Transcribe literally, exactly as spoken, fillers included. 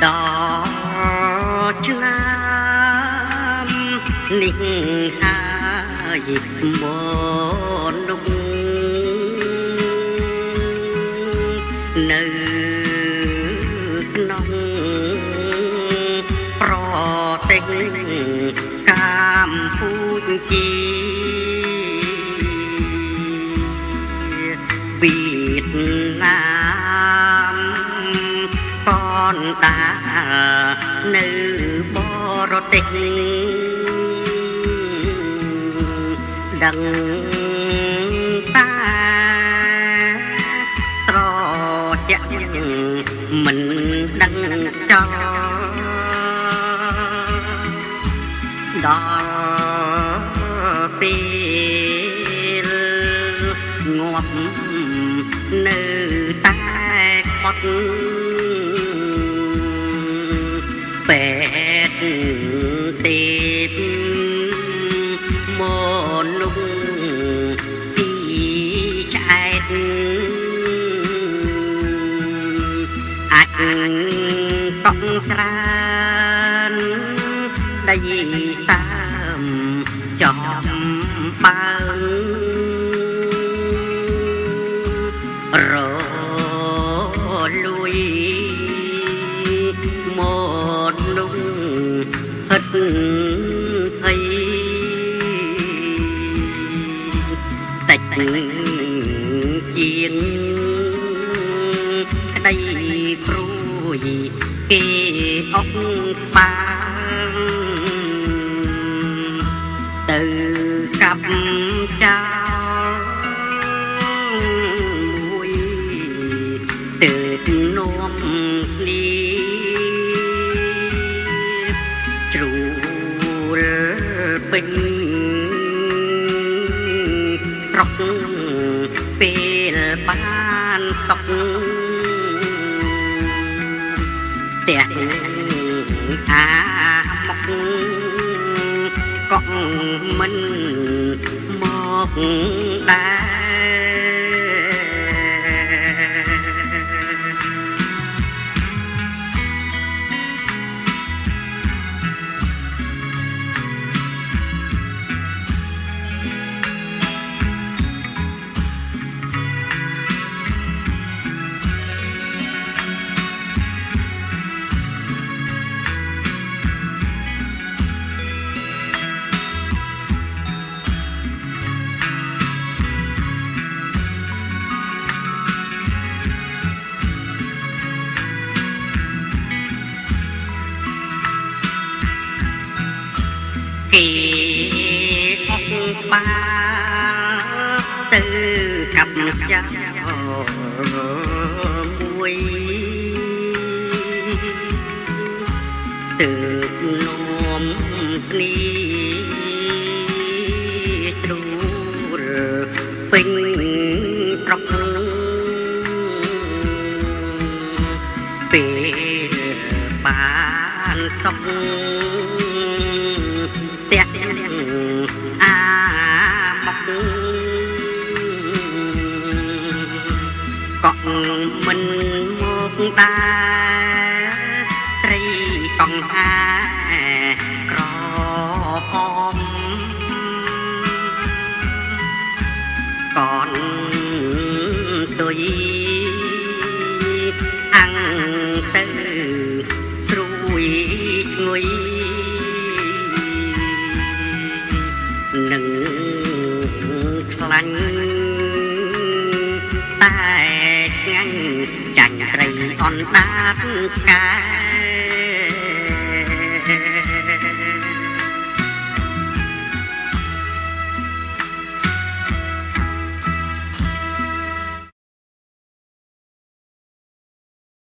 đó nam ninh hai một lúc nơi nông pro tinh cam phu chi Việt Nam con ta nữ bó tình đằng ta trò chắc mình đăng cho đó phê ngọt nữ ta khót bẹt tiếp một lúc đi chạy anh con tràn đây tam chọn bao rồi lui một lúc hết thấy tạch chiên đây rồi kê ốc ba từ cặp trao mùi từ nôm ly trụ bình rọc bê ban tóc tiền à mọc con mình một ta kỳ ông ba từ cặp giao muối từ nôm ni trù bình trọc về bàn sông tẹt à mọc còn mình một ta tri còn hai cỏ phong còn tôi ăn từ ruồi nguy nâng lanh tai ngăn chẳng rầy on đát ca